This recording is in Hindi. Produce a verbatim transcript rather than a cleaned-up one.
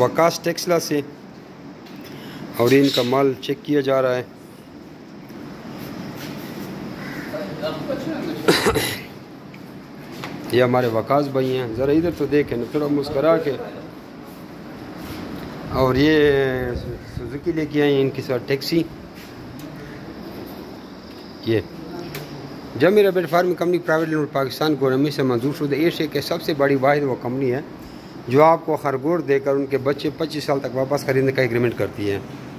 वकास टेक्सला से, और इनका माल चेक किया जा रहा है। ये हमारे वकास भाई हैं, ज़रा इधर तो देखें ना, थोड़ा मुस्करा के। और ये सुजुकी लेके आई हैं इनके साथ टैक्सी। ये Zameer Abed farming company private limited Pakistan government से मंजूर शुदा एशिया के सबसे बड़ी वाहिद वो कंपनी है जो आपको खरगोश देकर उनके बच्चे पच्चीस साल तक वापस खरीदने का एग्रीमेंट करती है।